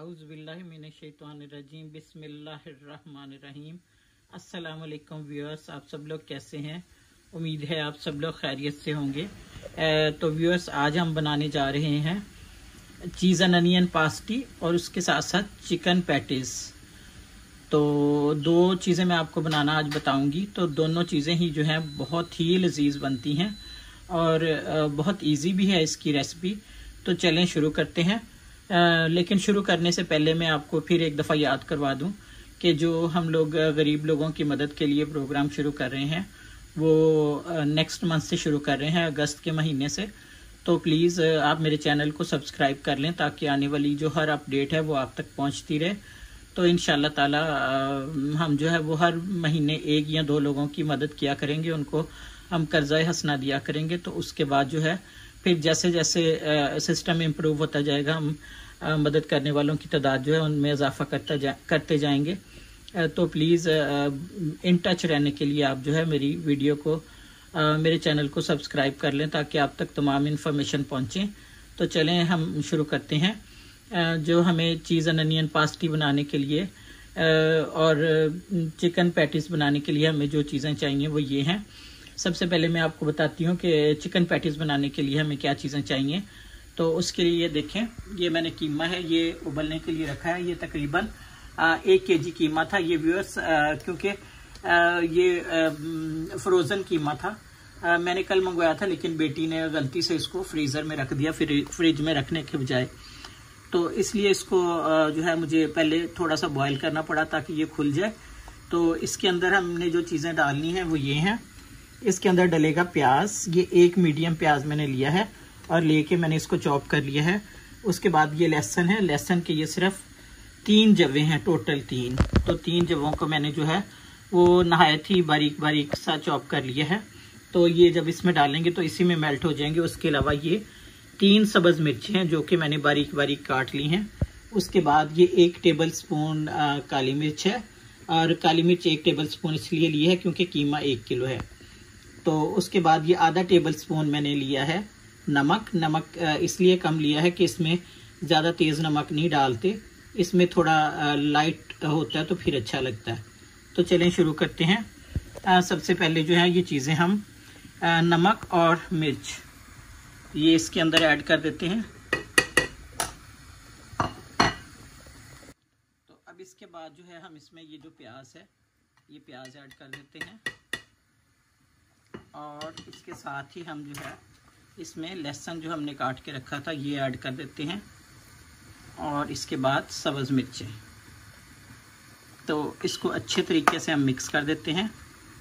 औज़ुबिल्लाहिमिनश्शैतानिर्रजीम बिस्मिल्लाहिर्रहमानिर्रहीम। अस्सलाम वालेकुम व्यूअर्स, आप सब लोग कैसे हैं? उम्मीद है आप सब लोग खैरियत से होंगे। तो व्यूअर्स, आज हम बनाने जा रहे हैं चीज़ एंड अनियन पास्टी और उसके साथ साथ चिकन पैटीज़। तो दो चीज़ें मैं आपको बनाना आज बताऊंगी। तो दोनों चीज़ें ही जो हैं बहुत ही लजीज बनती हैं और बहुत इजी भी है इसकी रेसिपी। तो चलें शुरू करते हैं। लेकिन शुरू करने से पहले मैं आपको फिर एक दफ़ा याद करवा दूं कि जो हम लोग गरीब लोगों की मदद के लिए प्रोग्राम शुरू कर रहे हैं वो नेक्स्ट मंथ से शुरू कर रहे हैं, अगस्त के महीने से। तो प्लीज़ आप मेरे चैनल को सब्सक्राइब कर लें ताकि आने वाली जो हर अपडेट है वो आप तक पहुंचती रहे। तो इंशाल्लाह ताला हम जो है वो हर महीने एक या दो लोगों की मदद किया करेंगे, उनको हम कर्जा हसना दिया करेंगे। तो उसके बाद जो है फिर जैसे जैसे सिस्टम इम्प्रूव होता जाएगा हम मदद करने वालों की तादाद जो है उनमें इजाफा करते जाएंगे। तो प्लीज़ इन टच रहने के लिए आप जो है मेरी वीडियो को मेरे चैनल को सब्सक्राइब कर लें ताकि आप तक तमाम इन्फॉर्मेशन पहुँचे। तो चलें हम शुरू करते हैं। जो हमें चीज़ एंड अनियन पास्टी बनाने के लिए और चिकन पैटीज़ बनाने के लिए हमें जो चीज़ें चाहिए वो ये हैं। सबसे पहले मैं आपको बताती हूँ कि चिकन पैटीज़ बनाने के लिए हमें क्या चीज़ें चाहिए। तो उसके लिए ये देखें, ये मैंने कीमा है ये उबलने के लिए रखा है। ये तकरीबन 1 kg कीमा था ये व्यूअर्स, क्योंकि ये फ्रोज़न कीमा था। मैंने कल मंगवाया था लेकिन बेटी ने गलती से इसको फ्रीज़र में रख दिया फ्रिज में रखने के बजाय। तो इसलिए इसको जो है मुझे पहले थोड़ा सा बॉयल करना पड़ा ताकि ये खुल जाए। तो इसके अंदर हमने जो चीज़ें डालनी हैं वो ये हैं। इसके अंदर डलेगा प्याज। ये एक मीडियम प्याज मैंने लिया है और लेके मैंने इसको चॉप कर लिया है। उसके बाद ये लहसुन है। लहसुन के ये सिर्फ 3 जवे हैं, टोटल 3। तो 3 जवों को मैंने जो है वो नहायत ही बारीक बारीक सा चॉप कर लिया है। तो ये जब इसमें डालेंगे तो इसी में मेल्ट हो जाएंगे। उसके अलावा ये 3 सब्ज़ मिर्चें हैं जो कि मैंने बारीक बारीक काट ली हैं। उसके बाद ये 1 टेबल स्पून काली मिर्च है, और काली मिर्च 1 टेबल स्पून इसलिए ली है क्योंकि कीमा 1 किलो है। तो उसके बाद ये आधा टेबल स्पून मैंने लिया है नमक। नमक इसलिए कम लिया है कि इसमें ज़्यादा तेज़ नमक नहीं डालते, इसमें थोड़ा लाइट होता है तो फिर अच्छा लगता है। तो चलें शुरू करते हैं। सबसे पहले जो है ये चीज़ें हम नमक और मिर्च ये इसके अंदर ऐड कर देते हैं। तो अब इसके बाद जो है हम इसमें ये जो प्याज है ये प्याज ऐड कर देते हैं, और इसके साथ ही हम जो है इसमें लहसुन जो हमने काट के रखा था ये ऐड कर देते हैं, और इसके बाद सब्ज़ मिर्चें। तो इसको अच्छे तरीके से हम मिक्स कर देते हैं।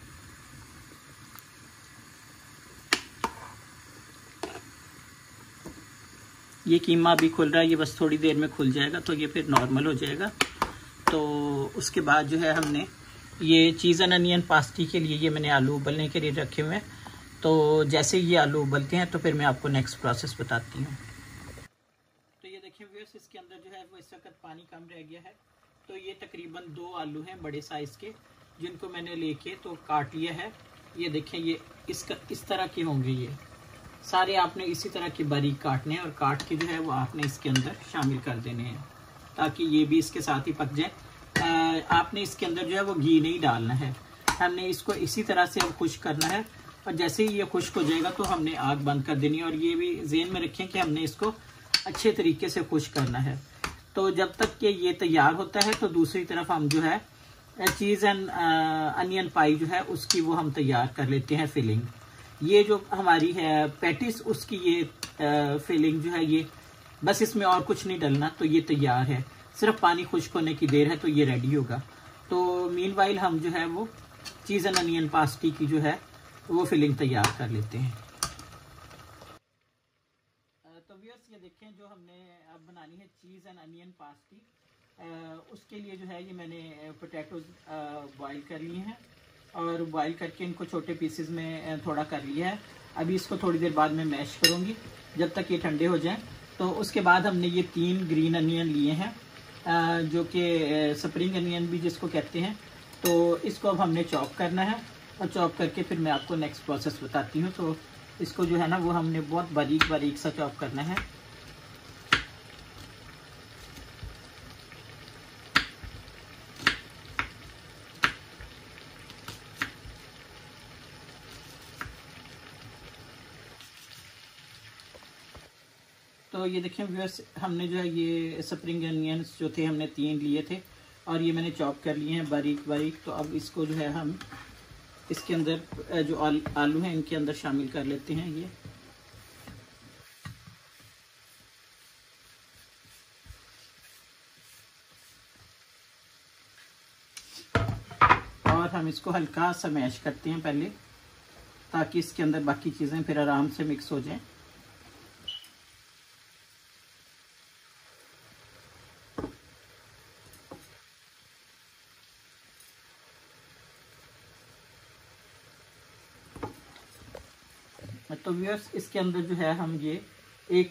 ये कीमा अभी खुल रहा है, ये बस थोड़ी देर में खुल जाएगा तो ये फिर नॉर्मल हो जाएगा। तो उसके बाद जो है हमने ये चीज़ एंड अनियन पास्टी के लिए ये मैंने आलू उबलने के लिए रखे हुए हैं। तो जैसे ये आलू उबलते हैं तो फिर मैं आपको नेक्स्ट प्रोसेस बताती हूँ। तो ये देखिए व्यूअर्स, इसके अंदर जो है वो इस वक्त पानी कम रह गया है। तो ये तकरीबन 2 आलू हैं बड़े साइज़ के, जिनको मैंने लेके तो काट लिया है। ये देखें, ये इस तरह के होंगे। ये सारे आपने इसी तरह की बारीक काटने हैं और काट के जो है वो आपने इसके अंदर शामिल कर देने हैं ताकि ये भी इसके साथ ही पक जाए। आपने इसके अंदर जो है वो घी नहीं डालना है। हमने इसको इसी तरह से अब खुश्क करना है, और जैसे ही ये खुश्क हो जाएगा तो हमने आग बंद कर देनी है। और ये भी ज़हन में रखें कि हमने इसको अच्छे तरीके से खुश्क करना है। तो जब तक कि ये तैयार होता है तो दूसरी तरफ हम जो है चीज़ एंड अनियन पाई जो है उसकी वो हम तैयार कर लेते हैं फिलिंग। ये जो हमारी है पैटिस उसकी ये फिलिंग जो है ये बस इसमें और कुछ नहीं डलना, तो ये तैयार है। सिर्फ पानी खुश्क होने की देर है तो ये रेडी होगा। तो मीनवाइल हम जो है वो चीज़ एंड अनियन पास्टी की जो है वो फिलिंग तैयार कर लेते हैं। तो व्यूअर्स ये देखें, जो हमने अब बनानी है चीज़ एंड अनियन पास्टी, उसके लिए जो है ये मैंने पोटैटोज बॉईल कर लिए हैं और बॉईल करके इनको छोटे पीसेस में थोड़ा कर लिया है। अभी इसको थोड़ी देर बाद में मैश करूँगी जब तक ये ठंडे हो जाएं। तो उसके बाद हमने ये 3 ग्रीन अनियन लिए हैं, जो कि स्प्रिंग अनियन भी जिसको कहते हैं। तो इसको अब हमने चॉप करना है, और चॉप करके फिर मैं आपको नेक्स्ट प्रोसेस बताती हूँ। तो इसको जो है ना वो हमने बहुत बारीक बारीक सा चॉप करना है। तो ये देखें व्यूअर्स, हमने जो है ये स्प्रिंग अनियंस जो थे हमने 3 लिए थे और ये मैंने चॉप कर लिए हैं बारीक बारीक। तो अब इसको जो है हम इसके अंदर जो आलू हैं इनके अंदर शामिल कर लेते हैं ये। और हम इसको हल्का सा मैश करते हैं पहले, ताकि इसके अंदर बाकी चीज़ें फिर आराम से मिक्स हो जाएं। तो व्यूअर्स, इसके अंदर जो है हम ये 1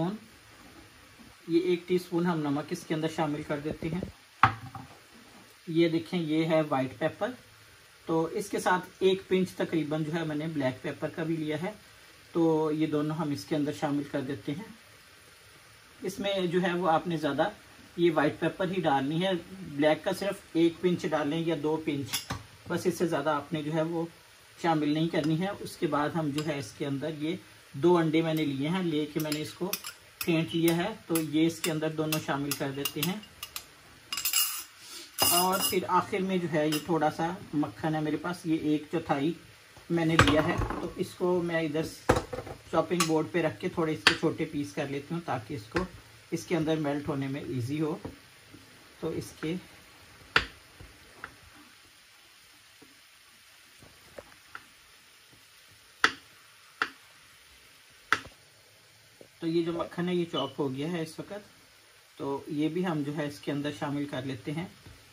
टीस्पून हम नमक इसके अंदर शामिल कर देते हैं। ये देखें, ये है वाइट पेपर। तो इसके साथ 1 पिंच तकरीबन जो है मैंने ब्लैक पेपर का भी लिया है। तो ये दोनों हम इसके अंदर शामिल कर देते हैं। इसमें जो है वो आपने ज़्यादा ये वाइट पेपर ही डालनी है, ब्लैक का सिर्फ 1 पिंच डालें या 2 पिंच, बस इससे ज़्यादा आपने जो है वो शामिल नहीं करनी है। उसके बाद हम जो है इसके अंदर ये 2 अंडे मैंने लिए हैं, लेके मैंने इसको फेंट लिया है। तो ये इसके अंदर दोनों शामिल कर देते हैं। और फिर आखिर में जो है ये थोड़ा सा मक्खन है मेरे पास, ये 1/4 मैंने लिया है। तो इसको मैं इधर चॉपिंग बोर्ड पे रख के थोड़े इसके छोटे पीस कर लेती हूँ, ताकि इसको इसके अंदर मेल्ट होने में इजी हो। तो इसके तो ये जो मक्खन है ये चॉप हो गया है इस वक्त। तो ये भी हम जो है इसके अंदर शामिल कर लेते हैं।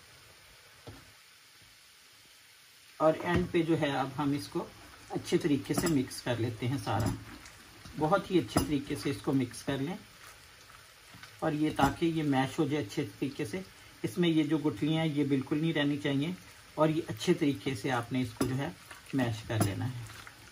और एंड पे जो है अब हम इसको अच्छे तरीके से मिक्स कर लेते हैं सारा, बहुत ही अच्छे तरीके से इसको मिक्स कर लें। और ये ताकि ये मैश हो जाए अच्छे तरीके से, इसमें ये जो गुठलियाँ हैं ये बिल्कुल नहीं रहनी चाहिए। और ये अच्छे तरीके से आपने इसको जो है मैश कर लेना है।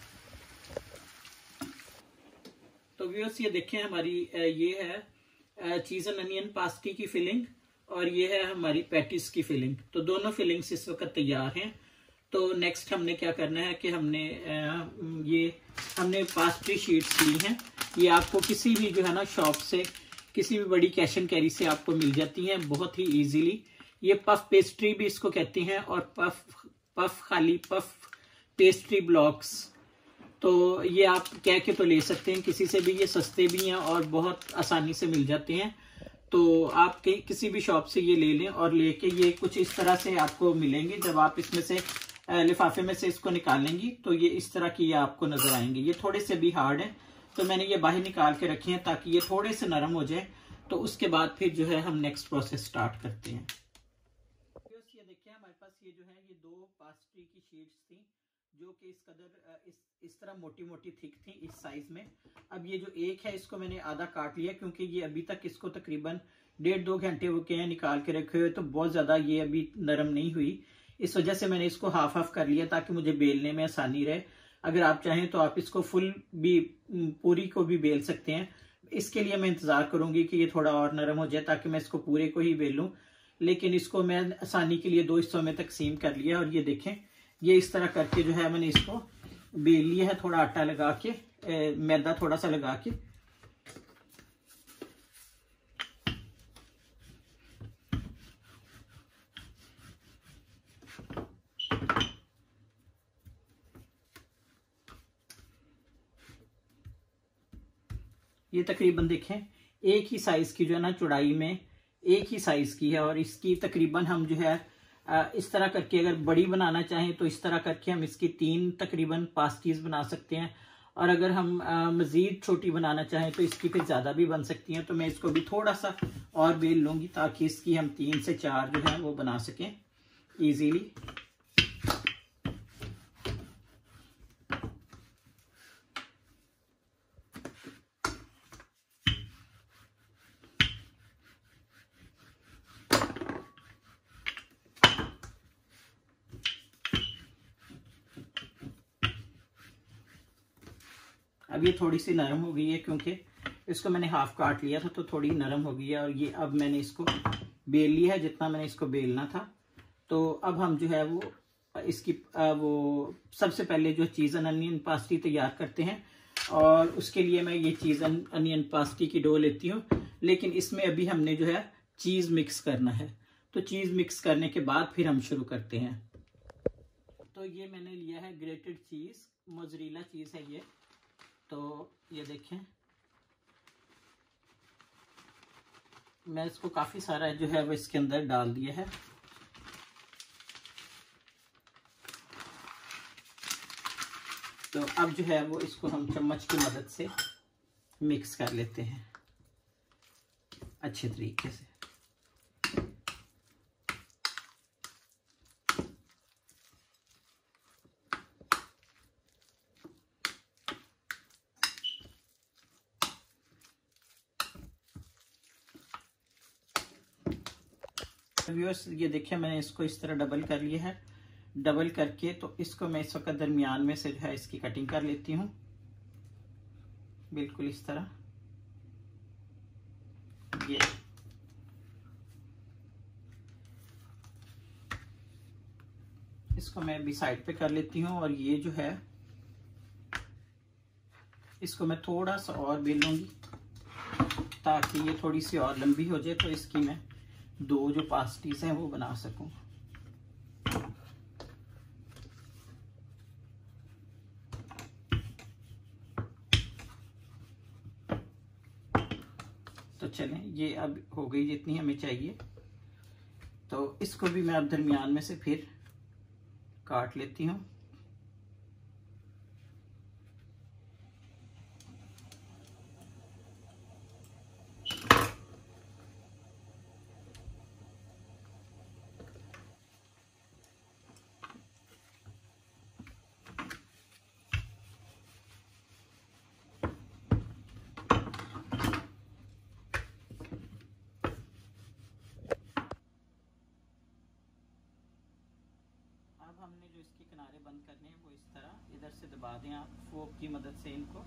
तो व्यूअर्स, ये देखें हमारी ये है चीज़ एंड अनियन पास्टी की फिलिंग, और ये है हमारी पैटिस की फिलिंग। तो दोनों फिलिंग्स इस वक्त तैयार हैं। तो नेक्स्ट हमने क्या करना है कि हमने पास्ट्री शीट्स ली हैं। ये आपको किसी भी जो है ना शॉप से, किसी भी बड़ी कैश एंड कैरी से आपको मिल जाती हैं बहुत ही इजीली। ये पफ पेस्ट्री भी इसको कहते हैं, और पफ पेस्ट्री ब्लॉक्स। तो ये आप कह के तो ले सकते हैं किसी से भी, ये सस्ते भी हैं और बहुत आसानी से मिल जाते हैं। तो आप किसी भी शॉप से ये ले लें, और लेके ये कुछ इस तरह से आपको मिलेंगे। जब आप इसमें से लिफाफे में से इसको निकालेंगी तो ये इस तरह की ये आपको नजर आएंगे। ये थोड़े से भी हार्ड है, तो मैंने ये बाहर निकाल के रखे हैं ताकि ये थोड़े से नरम हो जाए। तो उसके बाद फिर जो है हम नेक्स्ट प्रोसेस स्टार्ट करते हैं। ये देखिए, हमारे पास ये जो है ये 2 पास्ट्री की शीट्स थी, जो कि इस कदर इस तरह मोटी मोटी थिक थी इस साइज में। अब ये जो एक है इसको मैंने आधा काट लिया, क्योंकि ये अभी तक इसको तकरीबन 1.5-2 घंटे हो गए हैं निकाल के रखे हुए, तो बहुत ज्यादा ये अभी नरम नहीं हुई। इस वजह से मैंने इसको हाफ कर लिया ताकि मुझे बेलने में आसानी रहे। अगर आप चाहें तो आप इसको फुल भी, पूरी को भी बेल सकते हैं। इसके लिए मैं इंतजार करूंगी कि ये थोड़ा और नरम हो जाए ताकि मैं इसको पूरे को ही बेल लूं। लेकिन इसको मैं आसानी के लिए 2 हिस्सों में तकसीम कर लिया। और ये देखें, ये इस तरह करके जो है मैंने इसको बेल लिया है, थोड़ा आटा लगा के, मैदा थोड़ा सा लगा के। ये तकरीबन देखें एक ही साइज की जो है ना, चौड़ाई में एक ही साइज की है। और इसकी तकरीबन हम जो है इस तरह करके, अगर बड़ी बनाना चाहें तो इस तरह करके हम इसकी 3 तकरीबन पास्टीज बना सकते हैं। और अगर हम मजीद छोटी बनाना चाहें तो इसकी फिर ज़्यादा भी बन सकती हैं। तो मैं इसको भी थोड़ा सा और बेल लूँगी ताकि इसकी हम 3 से 4 जो है वो बना सकें ईजीली। अब ये थोड़ी सी नरम हो गई है, क्योंकि इसको मैंने हाफ काट लिया था तो थोड़ी नरम हो गई है। और ये अब मैंने इसको बेल लिया है जितना मैंने इसको बेलना था। तो अब हम जो है वो इसकी वो सबसे पहले जो चीज़ एंड अनियन पास्टी तैयार करते हैं। और उसके लिए मैं ये चीज़ अनियन पास्टी की डो लेती हूँ। लेकिन इसमें अभी हमने जो है चीज़ मिक्स करना है, तो चीज़ मिक्स करने के बाद फिर हम शुरू करते हैं। तो ये मैंने लिया है ग्रेटेड चीज़, मोज़रेला चीज़ है ये। तो ये देखें, मैं इसको काफ़ी सारा जो है वो इसके अंदर डाल दिया है। तो अब जो है वो इसको हम चम्मच की मदद से मिक्स कर लेते हैं अच्छे तरीके से। व्यूअर्स ये देखिए, मैंने इसको इस तरह डबल कर लिया है। डबल करके तो इसको मैं इस वक्त दरमियान में से जो है इसकी कटिंग कर लेती हूँ, बिल्कुल इस तरह। ये इसको मैं भी साइड पे कर लेती हूँ। और ये जो है इसको मैं थोड़ा सा और बेल लूँगी ताकि ये थोड़ी सी और लंबी हो जाए, तो इसकी मैं दो जो पास्टीज हैं वो बना सकूं। तो चलें, ये अब हो गई जितनी हमें चाहिए। तो इसको भी मैं अब दरमियान में से फिर काट लेती हूँ। अब हमने जो इसके किनारे बंद करने हैं वो इस तरह इधर से दबा दें आप फोक की मदद से इनको।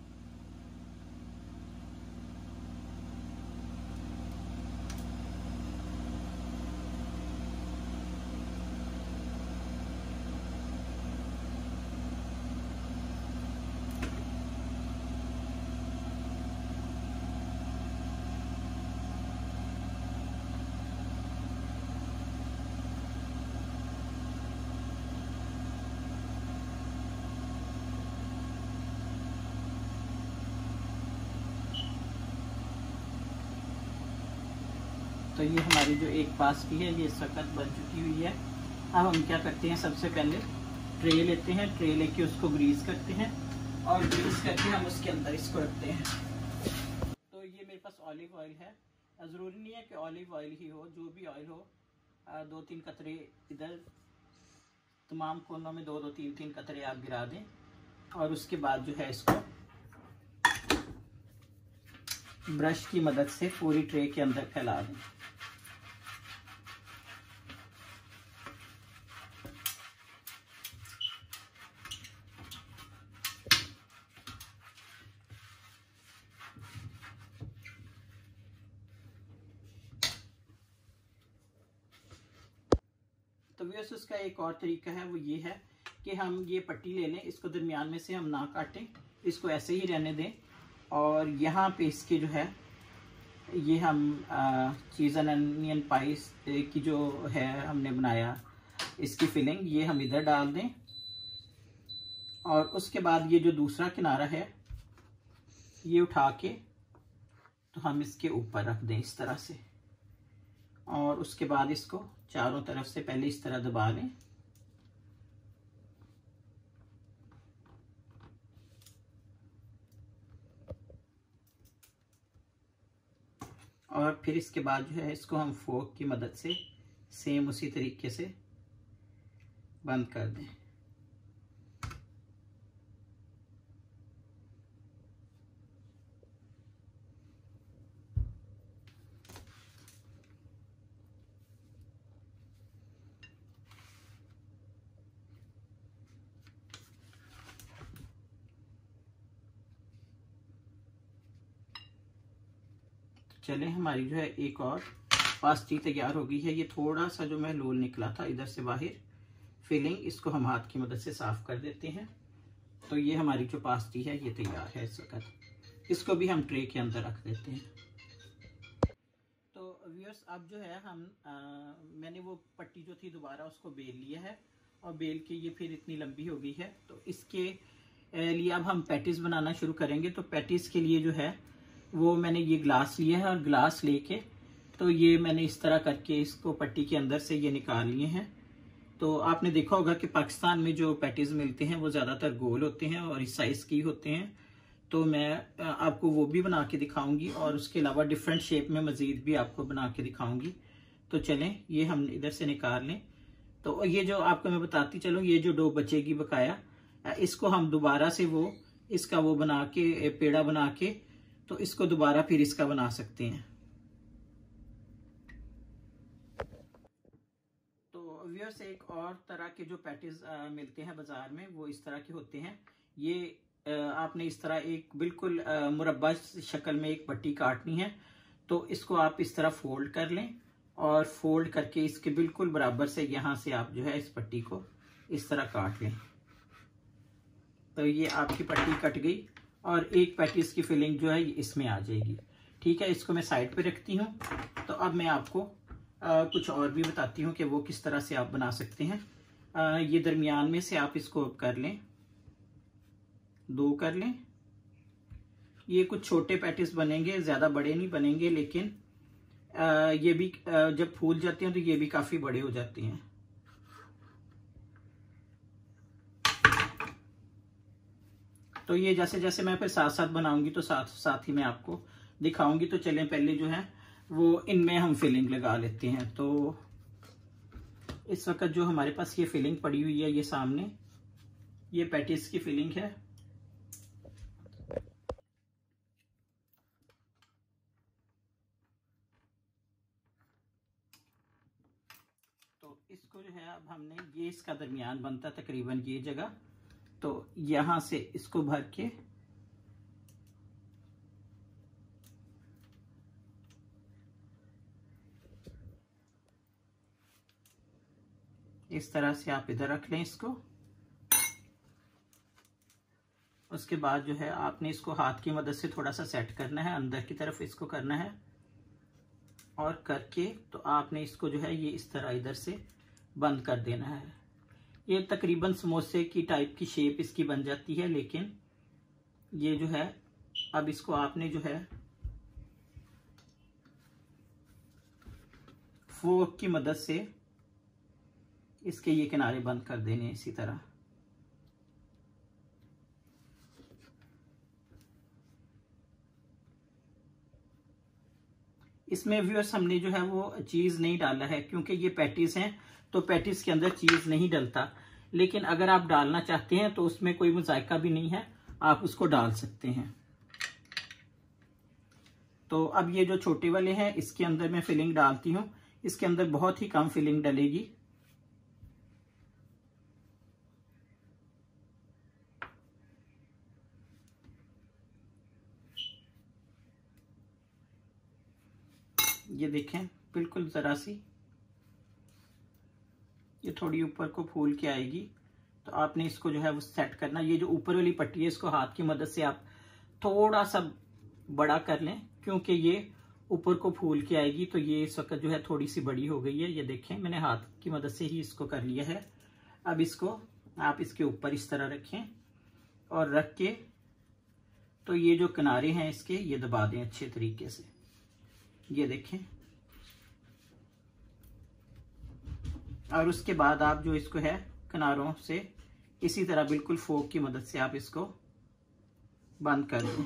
तो ये हमारी जो एक पास्टी है ये इस वक्त बन चुकी हुई है। अब हम क्या करते हैं, सबसे पहले ट्रे लेते हैं, ट्रे लेके उसको ग्रीस करते हैं और ग्रीस करके हम उसके अंदर इसको रखते हैं। तो ये मेरे पास ऑलिव ऑयल है। ज़रूरी नहीं है कि ऑलिव ऑयल ही हो, जो भी ऑयल हो, 2-3 कतरे इधर तमाम कोनों में 2-2 3-3 कतरे आप गिरा दें। और उसके बाद जो है इसको ब्रश की मदद से पूरी ट्रे के अंदर फैला दें। तो व्यूअर्स उसका एक और तरीका है, वो ये है कि हम ये पट्टी ले लें, इसको दरमियान में से हम ना काटें, इसको ऐसे ही रहने दें। और यहाँ पे इसके जो है ये हम चीज़ एंड अनियन पाइस की जो है हमने बनाया, इसकी फिलिंग ये हम इधर डाल दें। और उसके बाद ये जो दूसरा किनारा है ये उठा के तो हम इसके ऊपर रख दें इस तरह से। और उसके बाद इसको चारों तरफ से पहले इस तरह दबा लें। और फिर इसके बाद जो है इसको हम फोक की मदद से सेम उसी तरीके से बंद कर दें। चलें, हमारी जो है एक और पास्टी तैयार हो गई है। ये थोड़ा सा जो मैं लोल निकला था इधर से बाहर फिलिंग, इसको हम हाथ की मदद से साफ कर देते हैं। तो ये हमारी जो पास्ती है ये तैयार है इस वक्त। इसको भी हम ट्रे के अंदर रख देते हैं। तो व्यूअर्स अब जो है हम मैंने वो पट्टी जो थी दोबारा उसको बेल लिया है और बेल के ये फिर इतनी लंबी हो गई है। तो इसके लिए अब हम पैटीज बनाना शुरू करेंगे। तो पैटीज के लिए जो है वो मैंने ये ग्लास लिया है और ग्लास लेके तो ये मैंने इस तरह करके इसको पट्टी के अंदर से ये निकाल लिए हैं। तो आपने देखा होगा कि पाकिस्तान में जो पैटीज मिलते हैं वो ज़्यादातर गोल होते हैं और इस साइज़ की होते हैं। तो मैं आपको वो भी बना के दिखाऊंगी और उसके अलावा डिफरेंट शेप में मज़ीद भी आपको बना के दिखाऊंगी। तो चलें ये हम इधर से निकाल लें। तो ये जो आपको मैं बताती चलूँ, ये जो डो बचेगी बकाया, इसको हम दोबारा से वो इसका वो बना के पेड़ा बना के तो इसको दोबारा फिर इसका बना सकते हैं। तो व्यूअर्स एक और तरह के जो पैटीज मिलते हैं बाजार में वो इस तरह के होते हैं। ये आपने इस तरह एक बिल्कुल मुरब्बा शक्ल में एक पट्टी काटनी है। तो इसको आप इस तरह फोल्ड कर लें और फोल्ड करके इसके बिल्कुल बराबर से यहाँ से आप जो है इस पट्टी को इस तरह काट लें। तो ये आपकी पट्टी कट गई और एक पैटीज की फिलिंग जो है इसमें आ जाएगी। ठीक है, इसको मैं साइड पे रखती हूँ। तो अब मैं आपको कुछ और भी बताती हूँ कि वो किस तरह से आप बना सकते हैं। ये दरमियान में से आप इसको कर लें, 2 कर लें। ये कुछ छोटे पैटीज बनेंगे, ज़्यादा बड़े नहीं बनेंगे, लेकिन ये भी जब फूल जाते हैं तो ये भी काफ़ी बड़े हो जाते हैं। तो ये जैसे जैसे मैं फिर साथ साथ बनाऊंगी तो साथ साथ ही मैं आपको दिखाऊंगी। तो चलें पहले जो है वो इनमें हम फिलिंग लगा लेते हैं। तो इस वक्त जो हमारे पास ये फिलिंग पड़ी हुई है, ये सामने ये पैटीज की फिलिंग है। तो इसको जो है अब हमने ये इसका दरमियान बनता तकरीबन ये जगह, तो यहां से इसको भर के इस तरह से आप इधर रख लें इसको। उसके बाद जो है आपने इसको हाथ की मदद से थोड़ा सा सेट करना है, अंदर की तरफ इसको करना है और करके तो आपने इसको जो है ये इस तरह इधर से बंद कर देना है। ये तकरीबन समोसे की टाइप की शेप इसकी बन जाती है। लेकिन ये जो है अब इसको आपने जो है फोर्क की मदद से इसके ये किनारे बंद कर देने इसी तरह। इसमें व्यूअर्स हमने जो है वो चीज नहीं डाला है क्योंकि ये पैटीज हैं, तो पैटीज के अंदर चीज नहीं डलता। लेकिन अगर आप डालना चाहते हैं तो उसमें कोई मुज़ायका भी नहीं है, आप उसको डाल सकते हैं। तो अब ये जो छोटे वाले हैं इसके अंदर मैं फिलिंग डालती हूँ। इसके अंदर बहुत ही कम फिलिंग डलेगी। ये देखें बिल्कुल जरा सी ये थोड़ी ऊपर को फूल के आएगी। तो आपने इसको जो है वो सेट करना। ये जो ऊपर वाली पट्टी है इसको हाथ की मदद से आप थोड़ा सा बड़ा कर लें क्योंकि ये ऊपर को फूल के आएगी। तो ये इस वक्त जो है थोड़ी सी बड़ी हो गई है। ये देखें मैंने हाथ की मदद से ही इसको कर लिया है। अब इसको आप इसके ऊपर इस तरह रखें और रख के तो ये जो किनारे हैं इसके ये दबा दें अच्छे तरीके से। ये देखें, और उसके बाद आप जो इसको है किनारों से इसी तरह बिल्कुल फोक की मदद से आप इसको बंद कर दें।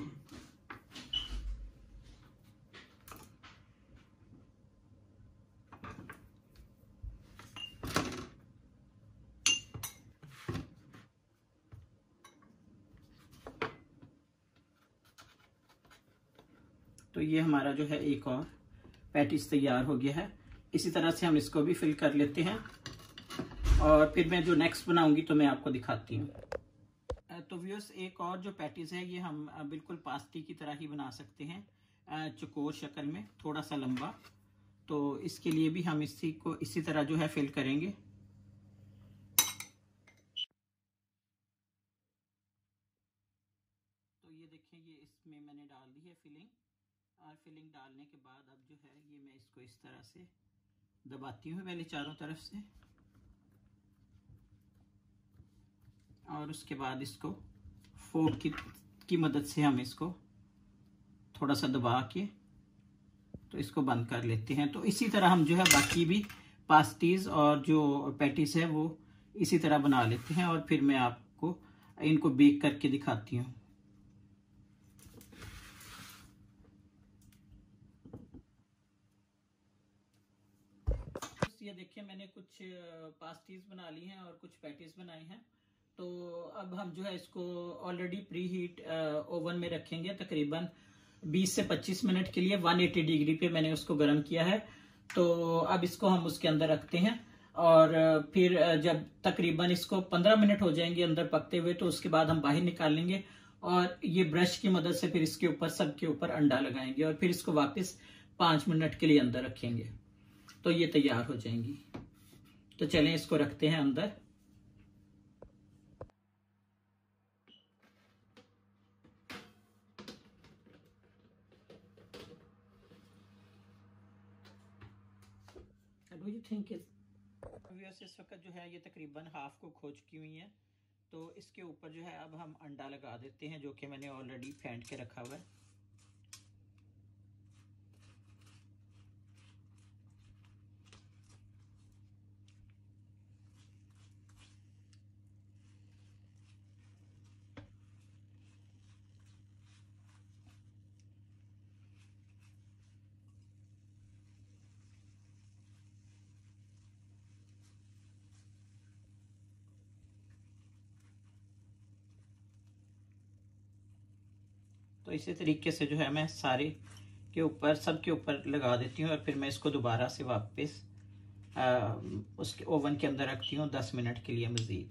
तो ये हमारा जो है एक और पैटीज तैयार हो गया है। इसी तरह से हम इसको भी फिल कर लेते हैं और फिर मैं जो नेक्स्ट बनाऊंगी तो मैं आपको दिखाती हूँ। तो व्यूअर्स एक और जो पैटीज है ये हम बिल्कुल पास्ती की तरह ही बना सकते हैं, चौकोर शक्ल में, थोड़ा सा लंबा। तो इसके लिए भी हम इसी को इसी तरह जो है फिल करेंगे। फिलिंग, और फिलिंग डालने के बाद अब जो है ये मैं इसको इस तरह से दबाती हूँ पहले चारों तरफ से, और उसके बाद इसको फोर्क की मदद से हम इसको थोड़ा सा दबा के तो इसको बंद कर लेते हैं। तो इसी तरह हम जो है बाकी भी पास्टीज और जो पैटीज है वो इसी तरह बना लेते हैं, और फिर मैं आपको इनको बेक करके दिखाती हूँ। ये देखिए मैंने कुछ पास्टीज बना ली हैं और कुछ पैटीज बनाई हैं। तो अब हम जो है इसको ऑलरेडी प्री हीट ओवन में रखेंगे तकरीबन 20 से 25 मिनट के लिए। 180 डिग्री पे मैंने उसको गर्म किया है। तो अब इसको हम उसके अंदर रखते हैं, और फिर जब तकरीबन इसको 15 मिनट हो जाएंगे अंदर पकते हुए, तो उसके बाद हम बाहर निकालेंगे और ये ब्रश की मदद से फिर इसके ऊपर सबके ऊपर अंडा लगाएंगे, और फिर इसको वापस 5 मिनट के लिए अंदर रखेंगे। तो ये तैयार हो जाएंगी। तो चलें इसको रखते हैं अंदर। What do you think is? इस वक्त जो है ये तकरीबन हाफ कुक हो चुकी हुई है। तो इसके ऊपर जो है अब हम अंडा लगा देते हैं, जो कि मैंने ऑलरेडी फेंट के रखा हुआ है। तो इसी तरीके से जो है मैं सारे के ऊपर सबके ऊपर लगा देती हूँ, और फिर मैं इसको दोबारा से वापस उसके ओवन के अंदर रखती हूँ 10 मिनट के लिए मज़ीद।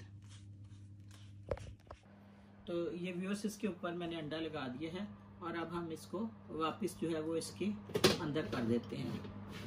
तो ये व्यूअर्स इसके ऊपर मैंने अंडा लगा दिया है, और अब हम इसको वापस जो है वो इसके अंदर कर देते हैं।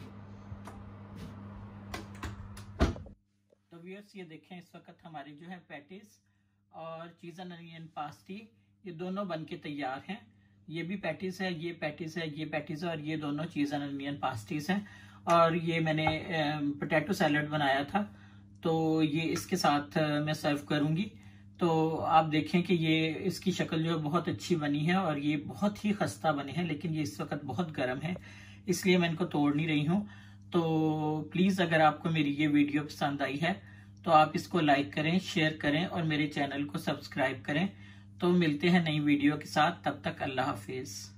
तो व्यूअर्स ये देखें इस वक्त हमारी जो है पैटीज और चीज़ एंड अनियन पास्टी ये दोनों बन के तैयार हैं। ये भी पैटीज है, ये पैटीज है, ये पैटीज है, और ये दोनों चीज़ एंड अनियन पास्टीज हैं। और ये मैंने पोटैटो सैलड बनाया था, तो ये इसके साथ मैं सर्व करूंगी। तो आप देखें कि ये इसकी शक्ल जो है बहुत अच्छी बनी है, और ये बहुत ही खस्ता बने हैं, लेकिन ये इस वक्त बहुत गर्म है इसलिए मैं इनको तोड़ नहीं रही हूँ। तो प्लीज़ अगर आपको मेरी ये वीडियो पसंद आई है तो आप इसको लाइक करें, शेयर करें और मेरे चैनल को सब्सक्राइब करें। तो मिलते हैं नई वीडियो के साथ, तब तक अल्लाह हाफिज।